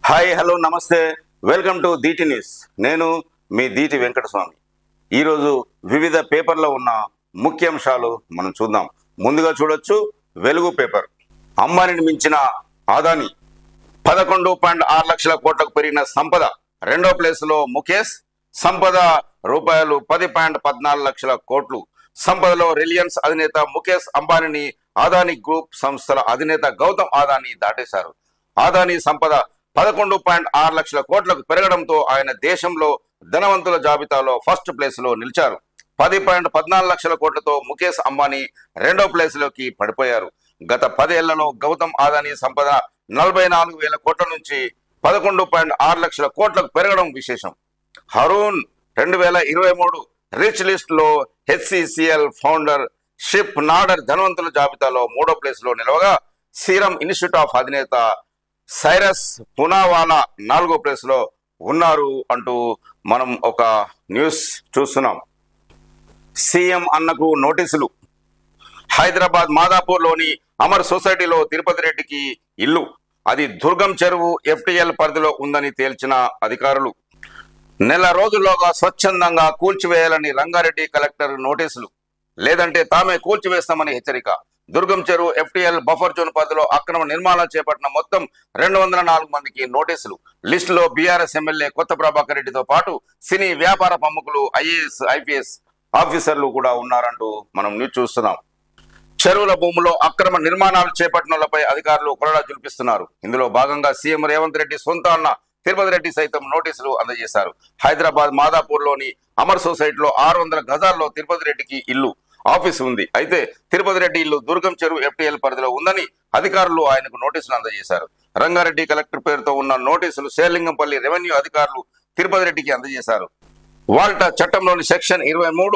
Hi hello నమస్తే welcome to DT news. నేను మీ దీటి వెంకటస్వామి. ఈరోజు వివిధ పేపర్లో ఉన్న ముఖ్యాంశాలు మనం చూద్దాం. ముందుగా చూడొచ్చు వెలుగు పేపర్. అంబానీని మించిన అదానీ 11.6 లక్షల కోట్లకు పెరిగిన సంపద. రెండో ప్లేస్లో ముఖేష్, సంపద రూపాయలు 10.14 లక్షల కోట్లు. సంపదలో రిలయన్స్ అధినేత ముఖేష్ అంబానీని అదానీ గ్రూప్ సంస్థల అధినేత గౌతమ్ అదానీ దాటేశారు. అదానీ సంపద 11.6 లక్షల కోట్లకు పెరగడంతో ఆయన దేశంలో ధనవంతుల జాబితాలో ఫస్ట్ ప్లేస్ లో నిలిచారు. 10.14 లక్షల కోట్లతో ముఖేష్ అంబానీ రెండో ప్లేస్ లోకి పడిపోయారు. గత 10 ఏళ్లలో గౌతమ్ అదానీ సంపద 44,000 కోట్ల నుంచి 11.6 లక్షల కోట్లకు పెరగడం విశేషం. హరూన్ 2023 రిచ్ లిస్ట్ లో హెచ్సిసిఎల్ ఫౌండర్ షిప్ నాడర్ ధనవంతుల జాబితాలో మూడో ప్లేస్ లో నిలవగా, సీరం ఇన్స్టిట్యూట్ ఆఫ్ అధినేత సైరస్ పునావాలా 4వ ప్లేస్ లో ఉన్నారు అంటూ మనం ఒక న్యూస్ చూస్తున్నాం. సీఎం అన్నకు నోటీసులు. హైదరాబాద్ మాదాపూర్లోని అమర్ సొసైటీలో తిరుపతి రెడ్డికి ఇల్లు, అది దుర్గం చెరువు ఎఫ్టిఎల్ పరిధిలో ఉందని తేల్చిన అధికారులు. నెల రోజుల్లోగా స్వచ్ఛందంగా కూల్చివేయాలని రంగారెడ్డి కలెక్టర్ నోటీసులు, లేదంటే తామే కూల్చివేస్తామని హెచ్చరిక. దుర్గం చెరువు ఎఫ్టిఎల్ బఫర్ జోన్ పరిధిలో అక్రమ నిర్మాణాలు చేపట్టిన మొత్తం 204 మందికి నోటీసులు. లిస్టులో బీఆర్ఎస్ ఎమ్మెల్యే కొత్త ప్రభాకర్ రెడ్డితో పాటు సినీ వ్యాపార ప్రముఖులు, ఐఏఎస్ ఐపీఎస్ ఆఫీసర్లు కూడా ఉన్నారంటూ మనం న్యూస్ చూస్తున్నాం. చెరువుల భూముల్లో అక్రమ నిర్మాణాలు చేపట్టినలపై అధికారులు కొరడా జుల్పిస్తున్నారు. ఇందులో భాగంగా సీఎం రేవంత్ రెడ్డి సొంత అన్న తిరుపతి రెడ్డి సైతం నోటీసులు అందజేశారు. హైదరాబాద్ మాదాపూర్లోని అమర్ సొసైటీలో 600 గజాల్లో తిరుపతి రెడ్డికి ఇల్లు, ఆఫీసు ఉంది. అయితే తిరుపతి రెడ్డి ఇల్లు దుర్గం చెరువు ఎఫ్టిఎల్ పరిధిలో ఉందని అధికారులు ఆయనకు నోటీసులు అందజేశారు. రంగారెడ్డి కలెక్టర్ పేరుతో ఉన్న నోటీసులు శేర్లింగంపల్లి రెవెన్యూ అధికారులు తిరుపతి రెడ్డికి అందజేశారు. వాల్టా చట్టంలోని సెక్షన్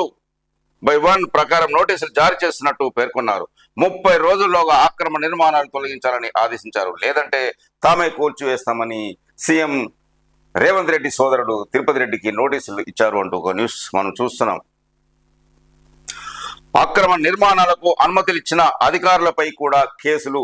23/1 ప్రకారం నోటీసులు జారీ చేస్తున్నట్టు పేర్కొన్నారు. 30 రోజుల్లోగా ఆక్రమ నిర్మాణాలు తొలగించాలని ఆదేశించారు, లేదంటే తామే కూల్చివేస్తామని సీఎం రేవంత్ రెడ్డి సోదరుడు తిరుపతి రెడ్డికి నోటీసులు ఇచ్చారు అంటూ ఒక న్యూస్ మనం చూస్తున్నాం. అక్రమ నిర్మాణాలకు అనుమతులు ఇచ్చిన అధికారులపై కూడా కేసులు,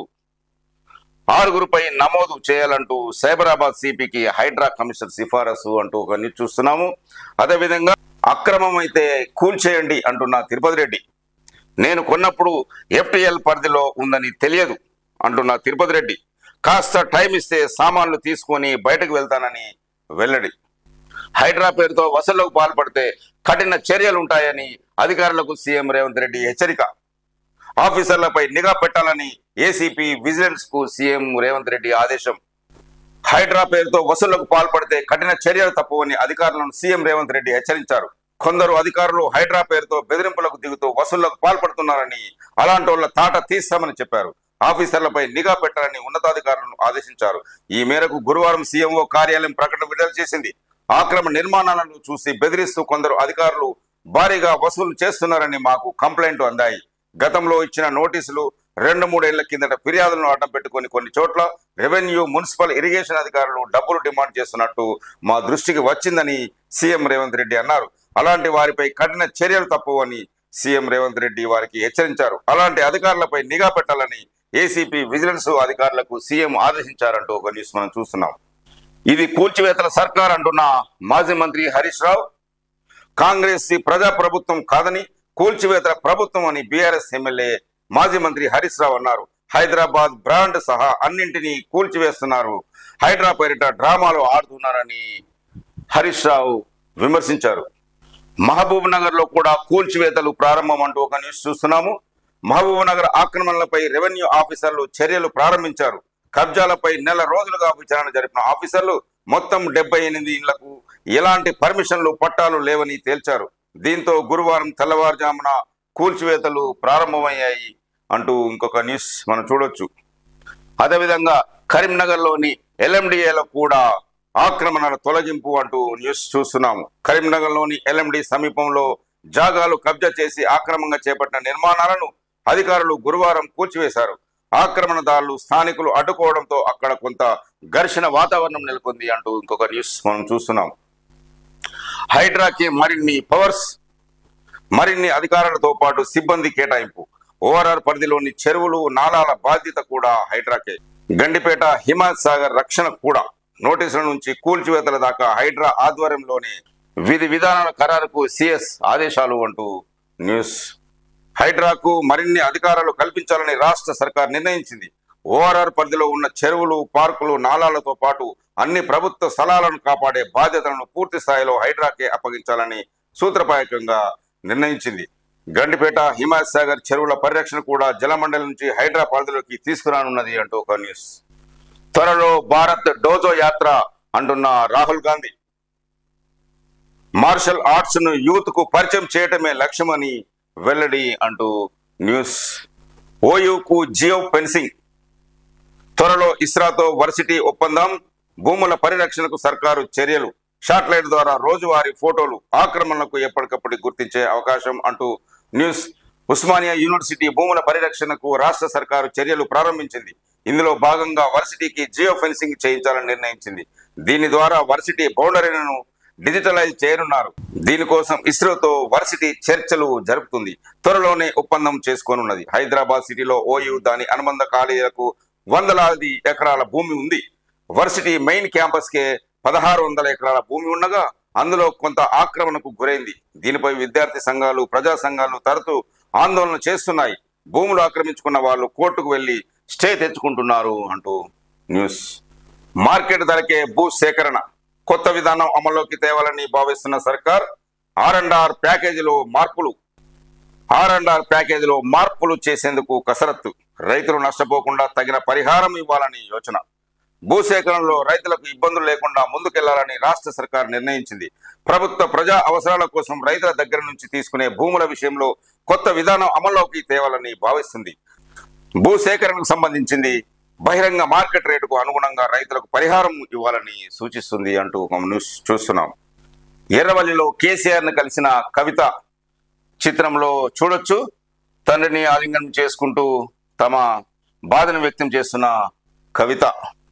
6గురిపై నమోదు చేయాలంటూ సైబరాబాద్ సిపికి హైడ్రా కమిషనర్ సిఫారసు అంటూ ఒక న్యూస్ చూస్తున్నాము. అదేవిధంగా అక్రమం అయితే కూల్చేయండి అంటున్న తిరుపతి రెడ్డి. నేను కొన్నప్పుడు ఎఫ్టిఎల్ పరిధిలో ఉందని తెలియదు అంటున్న తిరుపతి రెడ్డి. కాస్త టైం ఇస్తే సామాన్లు తీసుకొని బయటకు వెళ్తానని వెల్లడి. హైడ్రా పేరుతో వసూళ్లకు పాల్పడితే కఠిన చర్యలుంటాయని అధికారులకు సీఎం రేవంత్ రెడ్డి హెచ్చరిక. ఆఫీసర్లపై నిఘా పెట్టాలని ఏసీపీ విజిలెన్స్ కు సీఎం రేవంత్ రెడ్డి ఆదేశం. హైడ్రా పేరుతో వసూళ్లకు పాల్పడితే కఠిన చర్యలు తప్పవని అధికారులను సీఎం రేవంత్ రెడ్డి హెచ్చరించారు. కొందరు అధికారులు హైడ్రా పేరుతో బెదిరింపులకు దిగుతూ వసూళ్లకు పాల్పడుతున్నారని, అలాంటి వాళ్ళ తాట తీస్తామని చెప్పారు. ఆఫీసర్లపై నిఘా పెట్టాలని ఉన్నతాధికారులను ఆదేశించారు. ఈ మేరకు గురువారం సీఎంఓ కార్యాలయం ప్రకటన విడుదల చేసింది. ఆక్రమ నిర్మాణాలను చూసి బెదిరిస్తూ కొందరు అధికారులు భారీగా వసూలు చేస్తున్నారని మాకు కంప్లైంట్లు అందాయి. గతంలో ఇచ్చిన నోటీసులు 2-3 ఏళ్ల కిందట ఫిర్యాదులను అడ్డం పెట్టుకుని కొన్ని చోట్ల రెవెన్యూ, మున్సిపల్, ఇరిగేషన్ అధికారులు డబ్బులు డిమాండ్ చేస్తున్నట్టు మా దృష్టికి వచ్చిందని సీఎం రేవంత్ రెడ్డి అన్నారు. అలాంటి వారిపై కఠిన చర్యలు తప్పవని సీఎం రేవంత్ రెడ్డి వారికి హెచ్చరించారు. అలాంటి అధికారులపై నిఘా పెట్టాలని ఏసీపీ విజిలెన్స్ అధికారులకు సీఎం ఆదేశించారంటూ ఒక న్యూస్ మనం చూస్తున్నాం. ఇది కూల్చివేతల సర్కార్ అంటున్న మాజీ మంత్రి హరీష్ రావు. కాంగ్రెస్ ప్రజాప్రభుత్వం కాదని కూల్చివేతల ప్రభుత్వం అని బీఆర్ఎస్ ఎమ్మెల్యే మాజీ మంత్రి హరీష్ రావు అన్నారు. హైదరాబాద్ బ్రాండ్ సహా అన్నింటినీ కూల్చివేస్తున్నారు, హైడ్రా పేరిట డ్రామాలు ఆడుతున్నారని హరీష్ రావు విమర్శించారు. మహబూబ్ నగర్ లో కూడా కూల్చివేతలు ప్రారంభం అంటూ ఒక న్యూస్ చూస్తున్నాము. మహబూబ్ నగర్ ఆక్రమణలపై రెవెన్యూ ఆఫీసర్లు చర్యలు ప్రారంభించారు. కబ్జాలపై నెల రోజులుగా విచారణ జరిపిన ఆఫీసర్లు మొత్తం 78 ఇళ్లకు ఎలాంటి పర్మిషన్లు, పట్టాలు లేవని తేల్చారు. దీంతో గురువారం తెల్లవారుజామున కూల్చివేతలు ప్రారంభమయ్యాయి అంటూ ఇంకొక న్యూస్ మనం చూడొచ్చు. అదేవిధంగా కరీంనగర్లోని ఎల్ఎండిఏలో కూడా ఆక్రమణల తొలగింపు అంటూ న్యూస్ చూస్తున్నాము. కరీంనగర్లోని ఎల్ఎండి సమీపంలో జాగాలు కబ్జా చేసి ఆక్రమంగా చేపట్టిన నిర్మాణాలను అధికారులు గురువారం కూల్చివేశారు. ఆక్రమణదారులు స్థానికులు అడ్డుకోవడంతో అక్కడ కొంత ఘర్షణ వాతావరణం నెలకొంది అంటూ ఇంకొక న్యూస్ మనం చూస్తున్నాం. హైడ్రాకి మరిన్ని పవర్స్, మరిన్ని అధికారులతో పాటు సిబ్బంది కేటాయింపు. ఓఆర్ఆర్ పరిధిలోని చెరువులు, నాలాల బాధ్యత కూడా హైడ్రాకే. గండిపేట, హిమాయత్ సాగర్ రక్షణ కూడా నోటీసుల నుంచి కూల్చివేతల దాకా హైడ్రా ఆధ్వర్యంలోనే విధి విధానాల ఖరారుకు సిఎస్ ఆదేశాలు అంటూ న్యూస్. హైడ్రాకు మరిన్ని అధికారాలు కల్పించాలని రాష్ట్ర సర్కార్ నిర్ణయించింది. ఓఆర్ఆర్ పరిధిలో ఉన్న చెరువులు, పార్కులు, నాలాలతో పాటు అన్ని ప్రభుత్వ స్థలాలను కాపాడే బాధ్యతలను పూర్తి స్థాయిలో హైడ్రాకే అప్పగించాలని సూత్రప్రాయంగా నిర్ణయించింది. గండిపేట, హిమాయత్ సాగర్ చెరువుల పరిరక్షణ కూడా జలమండలి నుంచి హైడ్రా పరిధిలోకి తీసుకురానున్నది అంటూ ఒక న్యూస్. త్వరలో భారత్ డోజో యాత్ర అంటున్న రాహుల్ గాంధీ. మార్షల్ ఆర్ట్స్ ను యూత్ కు పరిచయం చేయటమే లక్ష్యమని వెల్లడి అంటూ న్యూస్. ఓయూకు geo fencing. త్వరలో ఇస్రాతో వర్సిటీ ఒప్పందం. భూముల పరిరక్షణకు సర్కారు చర్యలు. శాటిలైట్ ద్వారా రోజువారీ ఫోటోలు ఆక్రమణలకు ఎప్పటికప్పుడు గుర్తించే అవకాశం అంటూ న్యూస్. ఉస్మానియా యూనివర్సిటీ భూముల పరిరక్షణకు రాష్ట్ర సర్కారు చర్యలు ప్రారంభించింది. ఇందులో భాగంగా వర్సిటీకి జియో ఫెన్సింగ్ చేయించాలని నిర్ణయించింది. దీని ద్వారా వర్సిటీ బౌండరీలను డిజిటలైజ్ చేయనున్నారు. దీనికోసం ఇస్రోతో వర్సిటీ చర్చలు జరుపుతుంది. త్వరలోనే ఒప్పందం చేసుకోనున్నది. హైదరాబాద్ సిటీలో ఓయూ దాని అనుబంధ కాలేజీలకు వందలాది ఎకరాల భూమి ఉంది. వర్సిటీ మెయిన్ క్యాంపస్ కే 1600 ఎకరాల భూమి ఉండగా అందులో కొంత ఆక్రమణకు గురైంది. దీనిపై విద్యార్థి సంఘాలు, ప్రజా సంఘాలు తరచూ ఆందోళన చేస్తున్నాయి. భూములు ఆక్రమించుకున్న వాళ్ళు కోర్టుకు వెళ్లి స్టే తెచ్చుకుంటున్నారు అంటూ న్యూస్. మార్కెట్ ధరకే భూ సేకరణ. కొత్త విధానం అమల్లోకి తేవాలని భావిస్తున్న సర్కార్ ఆర్&ఆర్ ప్యాకేజీలో మార్పులు చేసేందుకు కసరత్తు. రైతులు నష్టపోకుండా తగిన పరిహారం ఇవ్వాలని యోచన. భూసేకరణలో రైతులకు ఇబ్బందులు లేకుండా ముందుకెళ్లాలని రాష్ట్ర సర్కార్ నిర్ణయించింది. ప్రభుత్వ ప్రజా అవసరాల కోసం రైతుల దగ్గర నుంచి తీసుకునే భూముల విషయంలో కొత్త విధానం అమల్లోకి తేవాలని భావిస్తుంది. భూసేకరణకు సంబంధించింది బహిరంగ మార్కెట్ రేటుకు అనుగుణంగా రైతులకు పరిహారం ఇవ్వాలని సూచిస్తుంది అంటూ ఒక న్యూస్ చూస్తున్నాం. ఎర్రవల్లిలో కేసీఆర్ ను కలిసిన కవిత చిత్రంలో చూడొచ్చు. తండ్రిని ఆలింగనం చేసుకుంటూ తమ బాధను వ్యక్తం చేస్తున్న కవిత.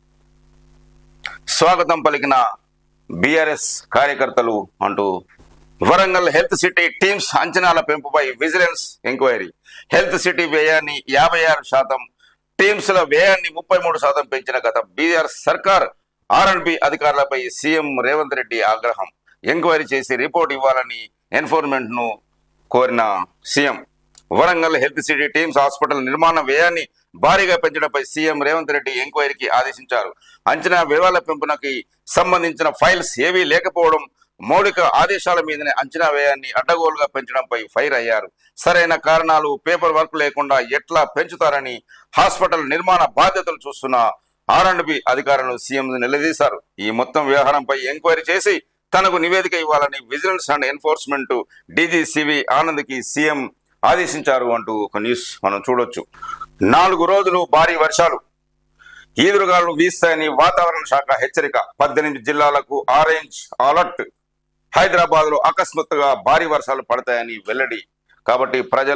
స్వాగతం పలికిన బీఆర్ఎస్ కార్యకర్తలు అంటూ. వరంగల్ హెల్త్ సిటీ టీమ్స్ అంచనాల పెంపుపై విజిలెన్స్ ఎంక్వైరీ. హెల్త్ సిటీ వ్యయాన్ని 56%, టీమ్స్ ల వ్యయాన్ని 33% పెంచిన గత బీఆర్ఎస్ సర్కార్ ఆర్&బి అధికారులపై సీఎం రేవంత్ రెడ్డి ఆగ్రహం. ఎంక్వైరీ చేసి రిపోర్ట్ ఇవ్వాలని ఎన్ఫోర్స్మెంట్ ను కోరిన CM. Warangal health city TIMS hospital నిర్మాణ వ్యయాన్ని భారీగా పెంచడంపై సీఎం రేవంత్ రెడ్డి ఎంక్వైరీకి ఆదేశించారు. అంచనా వ్యయాల పెంపునకి సంబంధించిన ఫైల్స్ ఏవీ లేకపోవడం, మౌలిక ఆదేశాల మీదనే అంచనా వ్యయాన్ని అడ్డగోలుగా పెంచడంపై ఫైర్ అయ్యారు. సరైన కారణాలు, పేపర్ వర్క్ లేకుండా ఎట్లా పెంచుతారని హాస్పిటల్ నిర్మాణ బాధ్యతలు చూస్తున్న ఆర్&బి అధికారులను సీఎం నిలదీశారు. ఈ మొత్తం వ్యవహారంపై ఎంక్వైరీ చేసి తనకు నివేదిక ఇవ్వాలని vigilance and enforcement DG CV ఆనంద్కి సీఎం ఆదేశించారు అంటూ ఒక న్యూస్ మనం చూడొచ్చు. 4 రోజులు భారీ వర్షాలు, ఈదురుగాలు వీస్తాయని వాతావరణ శాఖ హెచ్చరిక. 18 జిల్లాలకు ఆరెంజ్ అలర్ట్. హైదరాబాద్ లో అకస్మాత్తుగా భారీ వర్షాలు పడతాయని వెల్లడి. కాబట్టి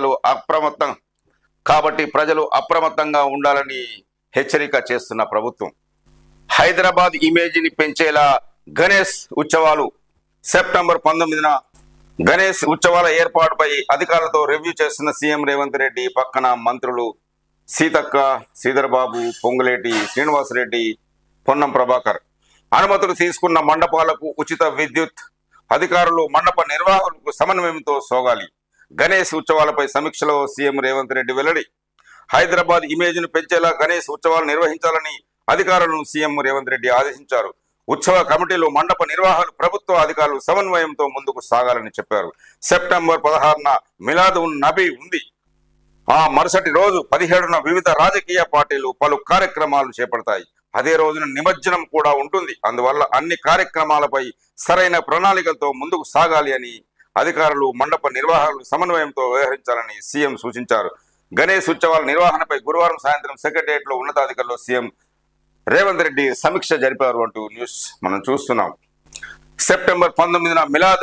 ప్రజలు అప్రమత్తంగా ఉండాలని హెచ్చరిక చేస్తున్న ప్రభుత్వం. హైదరాబాద్ ఇమేజ్ ని పెంచేలా గణేష్ ఉత్సవాలు. సెప్టెంబర్ 19న గణేష్ ఉత్సవాల ఏర్పాటుపై అధికారులతో రివ్యూ చేస్తున్న సీఎం రేవంత్ రెడ్డి పక్కన మంత్రులు సీతక్క, శ్రీధర్ బాబు, పొంగులేటి శ్రీనివాసరెడ్డి, పొన్నం ప్రభాకర్. అనుమతులు తీసుకున్న మండపాలకు ఉచిత విద్యుత్. అధికారులు మండప నిర్వాహకులకు సమన్వయంతో సోగాలి. గణేష్ ఉత్సవాలపై సమీక్షలో సీఎం రేవంత్ రెడ్డి వెల్లడి. హైదరాబాద్ ఇమేజ్ ను పెంచేలా గణేష్ ఉత్సవాలు నిర్వహించాలని అధికారులను సీఎం రేవంత్ రెడ్డి ఆదేశించారు. ఉత్సవ కమిటీలు, మండప నిర్వాహకులు, ప్రభుత్వ అధికారులు సమన్వయంతో ముందుకు సాగాలని చెప్పారు. సెప్టెంబర్ 16న మిలాద్ ఉన్ నబీ ఉంది. ఆ మరుసటి రోజు 17న వివిధ రాజకీయ పార్టీలు పలు కార్యక్రమాలు చేపడతాయి. అదే రోజున నిమజ్జనం కూడా ఉంటుంది. అందువల్ల అన్ని కార్యక్రమాలపై సరైన ప్రణాళికలతో ముందుకు సాగాలి అని అధికారులు, మండప నిర్వాహకులు సమన్వయంతో వ్యవహరించాలని సీఎం సూచించారు. గణేష్ ఉత్సవాల నిర్వహణపై గురువారం సాయంత్రం సెక్రటేరియట్ లో ఉన్నతాధికారులు సీఎం రేవంత్ రెడ్డి సమీక్ష జరిపారు అంటూ న్యూస్ మనం చూస్తున్నాం. సెప్టెంబర్ 19న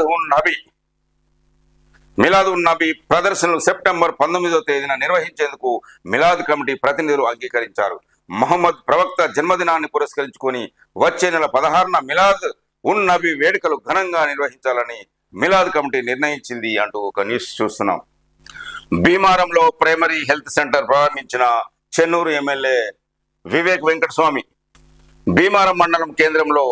మిలాద్ ఉన్ నబీ ప్రదర్శనలు సెప్టెంబర్ 19వ తేదీన నిర్వహించేందుకు మిలాద్ కమిటీ ప్రతినిధులు అంగీకరించారు. మహమ్మద్ ప్రవక్త జన్మదినాన్ని పురస్కరించుకొని వచ్చే నెల 16న మిలాద్ ఉన్ నబీ వేడుకలు ఘనంగా నిర్వహించాలని మిలాద్ కమిటీ నిర్ణయించింది అంటూ ఒక న్యూస్ చూస్తున్నాం. భీమారంలో ప్రైమరీ హెల్త్ సెంటర్ ప్రారంభించిన చెన్నూరు ఎమ్మెల్యే వివేక్ వెంకటస్వామి. భీమారం మండలం కేంద్రంలో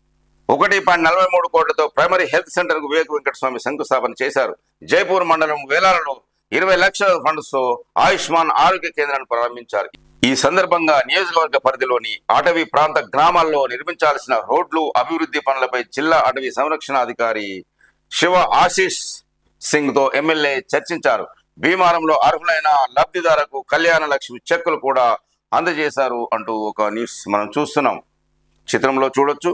1.43 కోట్లతో ప్రైమరీ హెల్త్ సెంటర్ కు వివేక్ వెంకటస్వామి శంకుస్థాపన చేశారు. జైపూర్ మండలం వేలాలలో 20 లక్షల ఫండ్స్ తో ఆయుష్మాన్ ఆరోగ్య కేంద్రాన్ని ప్రారంభించారు. ఈ సందర్భంగా నియోజకవర్గ పరిధిలోని అటవీ ప్రాంత గ్రామాల్లో నిర్మించాల్సిన రోడ్లు అభివృద్ధి పనులపై జిల్లా అటవీ సంరక్షణ అధికారి శివ ఆశీష్ సింగ్ తో ఎమ్మెల్యే చర్చించారు. భీమారంలో అర్హులైన లబ్ధిదారులకు కళ్యాణ లక్ష్మి చెక్కులు కూడా అందజేశారు అంటూ ఒక న్యూస్ మనం చూస్తున్నాం. చిత్రంలో చూడొచ్చు.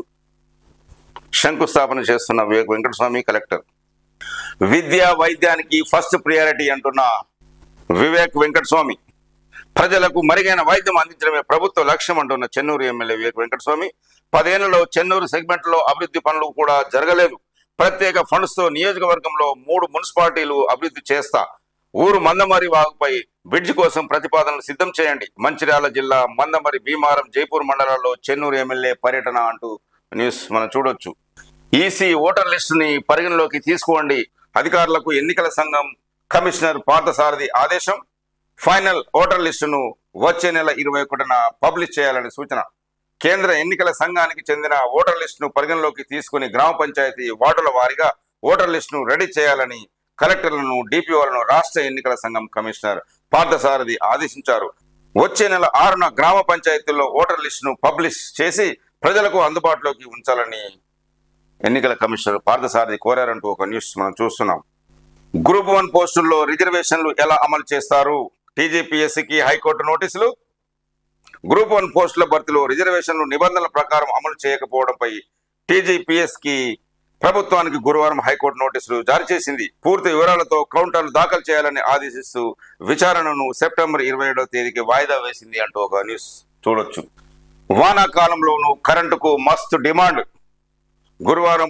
శంకుస్థాపన చేస్తున్న వివేక్ వెంకటస్వామి కలెక్టర్. విద్యా వైద్యానికి ఫస్ట్ ప్రియారిటీ అంటున్న వివేక్ వెంకటస్వామి. ప్రజలకు మరిగైన వైద్యం అందించడమే ప్రభుత్వ లక్ష్యం అంటున్న చెన్నూరు ఎమ్మెల్యే వివేక్ వెంకటస్వామి. 10 ఏళ్లలో చెన్నూరు సెగ్మెంట్ లో అభివృద్ధి పనులు కూడా జరగలేదు. ప్రత్యేక ఫండ్స్ తో నియోజకవర్గంలో 3 మున్సిపాలిటీలు అభివృద్ధి చేస్తా. ఊరు మందమరి వాగుపై బ్రిడ్జ్ కోసం ప్రతిపాదనలు సిద్ధం చేయండి. మంచిర్యాల జిల్లా మందమరి, భీమారం, జైపూర్ మండలాల్లో చెన్నూరు ఎమ్మెల్యే పర్యటన అంటూ న్యూస్ మనం చూడొచ్చు. ఈసీ ఓటర్ లిస్టు ని పరిగణలోకి తీసుకోండి. అధికారులకు ఎన్నికల సంఘం కమిషనర్ పార్థసారథి ఆదేశం. ఫైనల్ ఓటర్ లిస్టును వచ్చే నెల 21న పబ్లిష్ చేయాలని సూచన. కేంద్ర ఎన్నికల సంఘానికి చెందిన ఓటర్ లిస్టును పరిగణలోకి తీసుకుని గ్రామ పంచాయతీ వార్డుల వారీగా ఓటర్ లిస్టును రెడీ చేయాలని కలెక్టర్లను, డిపిఓలను రాష్ట్ర ఎన్నికల సంఘం కమిషనర్ పార్థసారథి ఆదేశించారు. వచ్చే నెల 6న గ్రామ పంచాయతీల్లో ఓటర్ లిస్టును పబ్లిష్ చేసి ప్రజలకు అందుబాటులోకి ఉంచాలని ఎన్నికల కమిషనర్ పార్థసారథి కోరారంటూ ఒక న్యూస్ మనం చూస్తున్నాం. గ్రూప్ 1 పోస్టుల్లో రిజర్వేషన్లు ఎలా అమలు చేస్తారు? టీజీపీఎస్సీకి హైకోర్టు నోటీసులు. గ్రూప్ 1 పోస్టుల భర్తీలో రిజర్వేషన్లు నిబంధనల ప్రకారం అమలు చేయకపోవడంపై టీజీపీఎస్సీకి ప్రభుత్వానికి గురువారం హైకోర్టు నోటీసులు జారీ చేసింది. పూర్తి వివరాలతో కౌంటర్లు దాఖలు చేయాలని ఆదేశిస్తూ విచారణను సెప్టెంబర్ 27వ తేదీకి వాయిదా వేసింది అంటూ ఒక న్యూస్ చూడొచ్చు. వానాకాలంలోనూ కరెంటుకు మస్తు డిమాండ్. గురువారం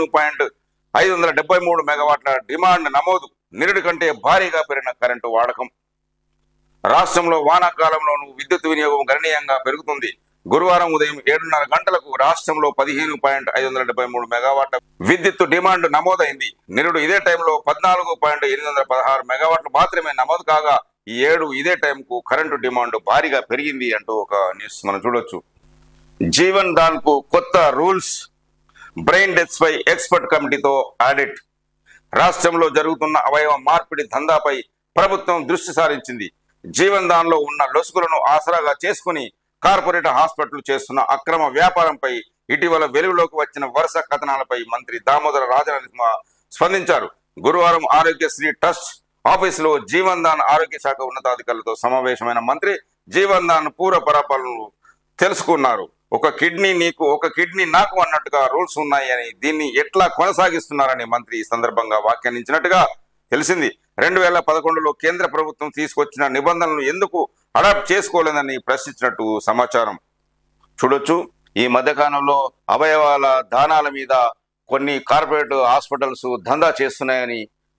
15.573 మెగావాట్ల డిమాండ్ నమోదు. నిరుడి కంటే భారీగా పెరిగిన కరెంటు వాడకం. రాష్ట్రంలో వానాకాలంలోనూ విద్యుత్ వినియోగం గణనీయంగా పెరుగుతుంది. గురువారం ఉదయం 7:30 గంటలకు రాష్ట్రంలో 15.573 మెగావాట్ల విద్యుత్ డిమాండ్ నమోదైంది. నిరుడు ఇదే టైంలో 14.816 మెగావాట్లు మాత్రమే నమోదు కాగా ఈ ఏడు ఇదే టైంకు కరెంటు డిమాండ్ భారీగా పెరిగింది అంటూ ఒక న్యూస్ మనం చూడొచ్చు. జీవన్ దాన్ కు కొత్త రూల్స్. బ్రెయిన్ డెత్స్ పై ఎక్స్పర్ట్ కమిటీతో ఆడిట్. రాష్ట్రంలో జరుగుతున్న అవయవ మార్పిడి దందాపై ప్రభుత్వం దృష్టి సారించింది. జీవన్ దాన్ లో ఉన్న లొసుగులను ఆసరాగా చేసుకుని కార్పొరేట్ హాస్పిటల్ చేస్తున్న అక్రమ వ్యాపారంపై ఇటీవల వెలుగులోకి వచ్చిన వరుస కథనాలపై మంత్రి దామోదర రాజనరసింహ స్పందించారు. గురువారం ఆరోగ్యశ్రీ ట్రస్ట్ ఆఫీసులో జీవన్ దాన్ ఆరోగ్య శాఖ ఉన్నతాధికారులతో సమావేశమైన మంత్రి జీవన్ దాన్ పూర్వ పరాపాలను తెలుసుకున్నారు. ఒక కిడ్నీ నీకు, ఒక కిడ్నీ నాకు అన్నట్టుగా రూల్స్ ఉన్నాయి అని దీన్ని ఎట్లా కొనసాగిస్తున్నారని మంత్రి ఈ సందర్భంగా వ్యాఖ్యానించినట్టుగా తెలిసింది. 2011లో కేంద్ర ప్రభుత్వం తీసుకొచ్చిన నిబంధనలను ఎందుకు అడాప్ట్ చేసుకోలేదని ప్రశ్నించినట్టు సమాచారం. చూడొచ్చు. ఈ మధ్యకాలంలో అవయవాల దానాల మీద కొన్ని కార్పొరేట్ హాస్పిటల్స్ దందా చేస్తున్నాయని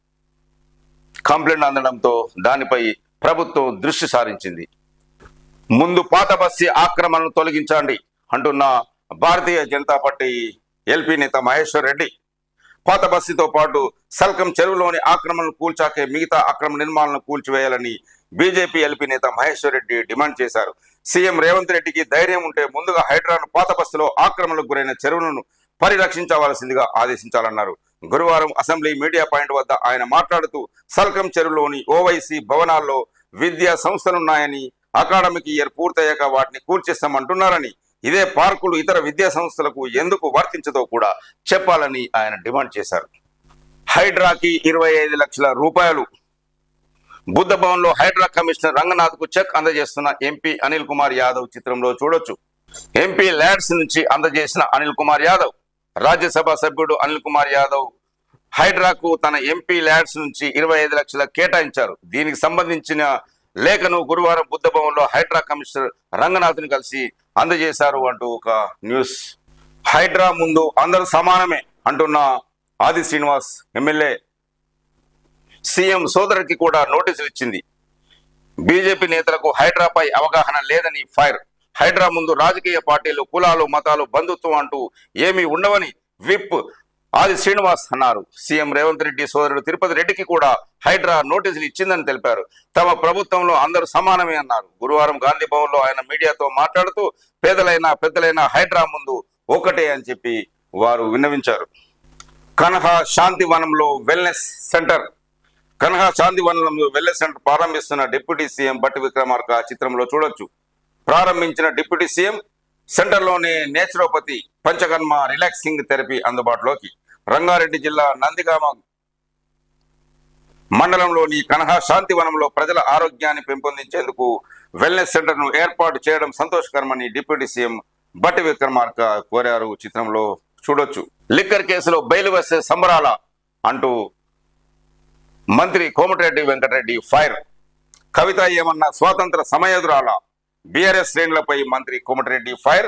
కంప్లైంట్ అందడంతో దానిపై ప్రభుత్వం దృష్టి సారించింది. ముందు పాత బస్తీ ఆక్రమణను తొలగించండి అంటున్న భారతీయ జనతా పార్టీ ఎల్పీ నేత మహేశ్వర్ రెడ్డి. పాత బస్తీతో పాటు సల్కం చెరువులోని ఆక్రమణను కూల్చాకే మిగతా అక్రమ నిర్మాణాలను కూల్చివేయాలని బీజేపీ ఎల్పీ నేత మహేశ్వర్ రెడ్డి డిమాండ్ చేశారు. సీఎం రేవంత్ రెడ్డికి ధైర్యం ఉంటే ముందుగా హైడ్రాను పాత బస్తీలో ఆక్రమణకు గురైన చెరువులను పరిరక్షించవలసిందిగా ఆదేశించాలన్నారు. గురువారం అసెంబ్లీ మీడియా పాయింట్ వద్ద ఆయన మాట్లాడుతూ సల్కం చెరువులోని ఓవైసీ భవనాల్లో విద్యా సంస్థలున్నాయని, అకాడమిక్ ఇయర్ పూర్తయ్యాక వాటిని కూల్చేస్తామంటున్నారని, ఇదే పార్కులు ఇతర విద్యా సంస్థలకు ఎందుకు వర్తించదో కూడా చెప్పాలని ఆయన డిమాండ్ చేశారు. హైడ్రాకి 25 లక్షల రూపాయలు. బుద్ధ భవన్ లో హైడ్రా కమిషనర్ రంగనాథ్ కు చెక్ అందజేస్తున్న ఎంపీ అనిల్ కుమార్ యాదవ్ చిత్రంలో చూడొచ్చు. ఎంపీ ల్యాడ్స్ నుంచి అందజేసిన అనిల్ కుమార్ యాదవ్. రాజ్యసభ సభ్యుడు అనిల్ కుమార్ యాదవ్ హైడ్రాకు తన ఎంపీ ల్యాడ్స్ నుంచి 25 లక్షల కేటాయించారు. దీనికి సంబంధించిన లేఖను గురువారం బుద్ధ భవన్ లో హైడ్రా కమిషనర్ రంగనాథ్ ని కలిసి అందజేశారు అంటూ ఒక న్యూస్. హైడ్రా ముందు అందరూ సమానమే అంటున్న ఆది శ్రీనివాస్ ఎమ్మెల్యే సీఎం సోదరుడికి కూడా నోటీసులు ఇచ్చింది. బీజేపీ నేతలకు హైడ్రాపై అవగాహన లేదని ఫైర్. హైడ్రా ముందు రాజకీయ పార్టీలు, కులాలు, మతాలు, బంధుత్వం అంటూ ఏమీ ఉండవని విప్ ఆది శ్రీనివాస్ అన్నారు. సీఎం రేవంత్ రెడ్డి సోదరుడు తిరుపతి రెడ్డికి కూడా హైడ్రా నోటీసులు ఇచ్చిందని తెలిపారు. తమ ప్రభుత్వంలో అందరూ సమానమే అన్నారు. గురువారం గాంధీ భవన్ లో ఆయన మీడియాతో మాట్లాడుతూ పేదలైనా పెద్దలైనా హైడ్రా ముందు ఒకటే అని చెప్పి వారు విన్నవించారు. కన్హా శాంతివనంలో వెల్నెస్ సెంటర్ ప్రారంభిస్తున్న డిప్యూటీ సీఎం బట్టి విక్రమార్క చిత్రంలో చూడొచ్చు. ప్రారంభించిన డిప్యూటీ సీఎం సెంటర్లోనే నేచురోపతి, పంచకర్మ, రిలాక్సింగ్ థెరపీ అందుబాటులోకి. రంగారెడ్డి జిల్లా నందిగామ మండలంలోని కన్హా శాంతివనంలో ప్రజల ఆరోగ్యాన్ని పెంపొందించేందుకు వెల్నెస్ సెంటర్ ను ఏర్పాటు చేయడం సంతోషకరమని డిప్యూటీ సీఎం బట్టి విక్రమార్క కోరారు. చిత్రంలో చూడొచ్చు. లిక్కర్ కేసులో బెయిల్ వస్తే సంబరాల అంటూ మంత్రి కోమటిరెడ్డి వెంకటరెడ్డి ఫైర్. కవిత ఏమన్నా స్వాతంత్ర సమయోధురాల? బీఆర్ఎస్ శ్రేణులపై మంత్రి కోమటిరెడ్డి ఫైర్.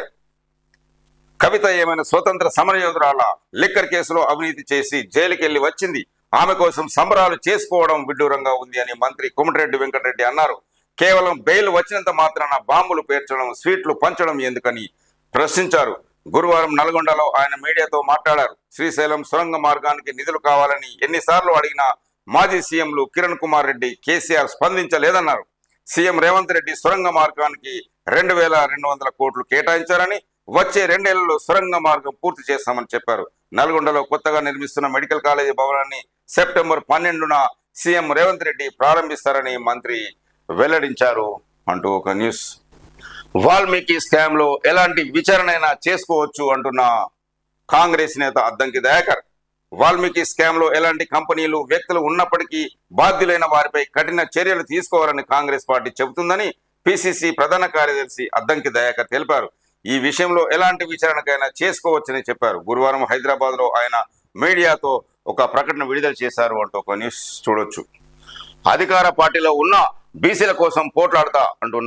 కవిత ఏమైనా స్వతంత్ర సమరయోధురాల? లిక్కర్ కేసులో అవినీతి చేసి జైలుకెళ్లి వచ్చింది. ఆమె కోసం సంబరాలు చేసుకోవడం విడ్డూరంగా ఉంది అని మంత్రి కోమటిరెడ్డి వెంకటరెడ్డి అన్నారు. కేవలం బెయిల్ వచ్చినంత మాత్రాన బాంబులు పేర్చడం, స్వీట్లు పంచడం ఎందుకని ప్రశ్నించారు. గురువారం నల్గొండలో ఆయన మీడియాతో మాట్లాడారు. శ్రీశైలం సొరంగ మార్గానికి నిధులు కావాలని ఎన్నిసార్లు అడిగినా మాజీ సీఎంలు కిరణ్ కుమార్ రెడ్డి, కేసీఆర్ స్పందించలేదన్నారు. సీఎం రేవంత్ రెడ్డి సొరంగ మార్గానికి 2200 కోట్లు కేటాయించారని, వచ్చే 2 ఏళ్లలో సొరంగ మార్గం పూర్తి చేస్తామని చెప్పారు. నల్గొండలో కొత్తగా నిర్మిస్తున్న మెడికల్ కాలేజీ భవనాన్ని సెప్టెంబర్ 12న సీఎం రేవంత్ రెడ్డి ప్రారంభిస్తారని మంత్రి వెల్లడించారు అంటూ ఒక న్యూస్. వాల్మీకి స్కామ్ లో ఎలాంటి విచారణైనా చేసుకోవచ్చు అంటున్న కాంగ్రెస్ నేత అద్దంకి దయాకర్. వాల్మీకి స్కామ్ లో ఎలాంటి కంపెనీలు, వ్యక్తులు ఉన్నప్పటికీ బాధ్యులైన వారిపై కఠిన చర్యలు తీసుకోవాలని కాంగ్రెస్ పార్టీ చెబుతుందని పిసిసి ప్రధాన కార్యదర్శి అద్దంకి దయాకర్ తెలిపారు. ఈ విషయంలో ఎలాంటి విచారణకైనా చేసుకోవచ్చని చెప్పారు. గురువారం హైదరాబాద్ లో ఆయన మీడియాతో ఒక ప్రకటన విడుదల చేశారు అంటూ ఒక న్యూస్ చూడొచ్చు. అధికార పార్టీలో ఉన్న బీసీల కోసం పోట్లాడతా అంటున్న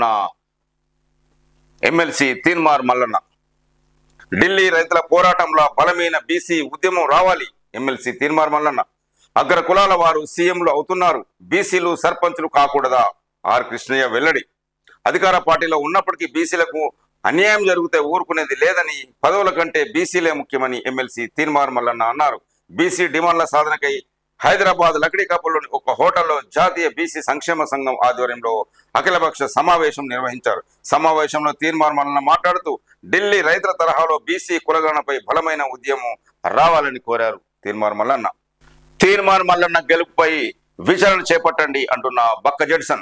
ఎమ్మెల్సీ తీన్మార్ మల్లన్న. ఢిల్లీ రైతుల పోరాటంలో బలమైన బీసీ ఉద్యమం రావాలి. ఎమ్మెల్సీ తీన్మార్ మల్లన్న. అగ్ర కులాల వారు సీఎంలు అవుతున్నారు, బీసీలు సర్పంచులు కాకూడదా? ఆర్ కృష్ణయ్య వెల్లడి. అధికార పార్టీలో ఉన్నప్పటికీ బీసీలకు అన్యాయం జరిగితే ఊరుకునేది లేదని, పదవుల కంటే బీసీలే ముఖ్యమని ఎమ్మెల్సీ తీన్మార్ మల్లన్న అన్నారు. బీసీ డిమాండ్ల సాధనకై హైదరాబాద్ లక్డీకాపుల్లోని ఒక హోటల్లో జాతీయ బీసీ సంక్షేమ సంఘం ఆధ్వర్యంలో అఖిలపక్ష సమావేశం నిర్వహించారు. సమావేశంలో తీన్మార్ మల్లన్న మాట్లాడుతూ ఢిల్లీ రైతుల తరహాలో బీసీ కులగణపై బలమైన ఉద్యమం రావాలని కోరారు. తీన్మార్ మల్లన్న గెలుపుపై విచారణ చేపట్టండి అంటున్న బక్క జడ్సన్.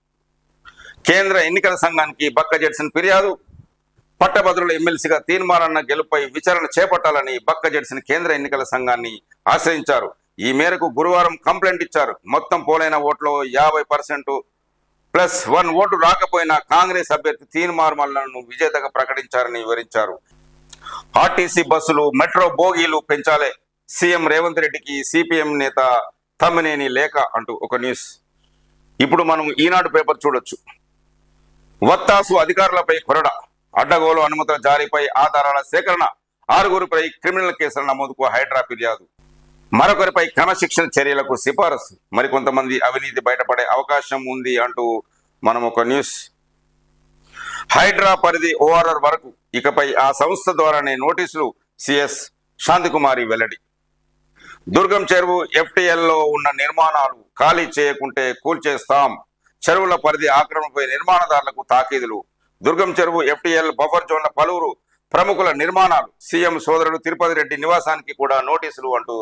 కేంద్ర ఎన్నికల సంఘానికి బక్క జడ్సన్ ఫిర్యాదు. పట్టభద్రుల ఎమ్మెల్సీగా తీన్మార్ అన్న గెలుపుపై విచారణ చేపట్టాలని బక్క జడ్సన్ కేంద్ర ఎన్నికల సంఘాన్ని ఆశ్రయించారు. ఈ మేరకు గురువారం కంప్లైంట్ ఇచ్చారు. మొత్తం పోలైన ఓట్లో 50% ప్లస్ 1 ఓటు రాకపోయినా కాంగ్రెస్ అభ్యర్థి తీన్మార్ మల్లన్నను విజేతగా ప్రకటించారని వివరించారు. ఆర్టీసీ బస్సులు, మెట్రో బోగీలు పెంచాలే సీఎం రేవంత్ రెడ్డికి సిపిఎం నేత తమ్మినేని లేఖ అంటూ ఒక న్యూస్. ఇప్పుడు మనం ఈనాడు పేపర్ చూడొచ్చు. వత్తాసు అధికారులపై కొరడ. అడ్డగోలు అనుమతుల జారీపై ఆధారాల సేకరణ. 6గురిపై క్రిమినల్ కేసుల నమోదుకు హైడ్రా ఫిర్యాదు. మరొకరిపై క్రమశిక్షణ చర్యలకు సిఫారసు. మరికొంతమంది అవినీతి బయటపడే అవకాశం ఉంది అంటూ మనం ఒక న్యూస్. హైడ్రా పరిధి ఓఆర్ఆర్ వరకు, ఇకపై ఆ సంస్థ ద్వారానే నోటీసులు. సిఎస్ శాంతికుమారి వెల్లడి. దుర్గం చెరువు ఎఫ్టీఎల్లో ఉన్న నిర్మాణాలు ఖాళీ చేయకుంటే కూల్చేస్తాం. చెరువుల పరిధి ఆక్రమణపై నిర్మాణదారులకు తాకీదులు. దుర్గం చెరువు ఎఫ్టీఎల్ బఫర్ జోన్ల పలువురు ప్రముఖుల నిర్మాణాలు. సీఎం సోదరుడు తిరుపతి రెడ్డి నివాసానికి కూడా నోటీసులు అంటూ